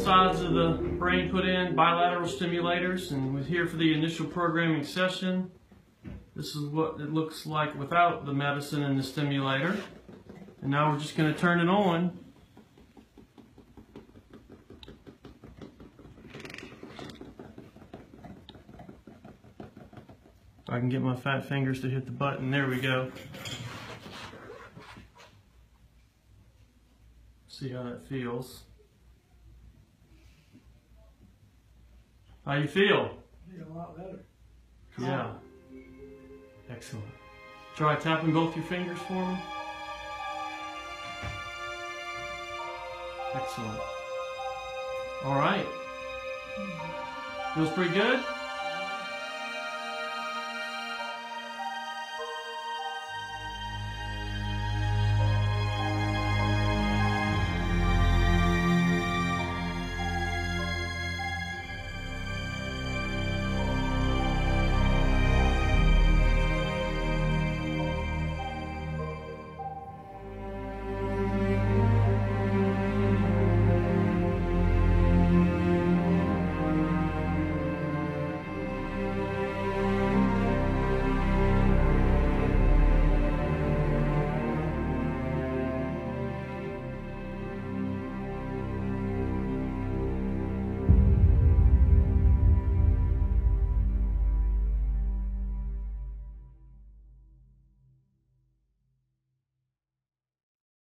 sides of the brain put in, bilateral stimulators, and we're here for the initial programming session. This is what it looks like without the medicine and the stimulator. And now we're just going to turn it on. If I can get my fat fingers to hit the button. There we go. See how that feels. How you feel? I feel a lot better. Yeah. Excellent. Try tapping both your fingers for me. Excellent. All right. Feels pretty good?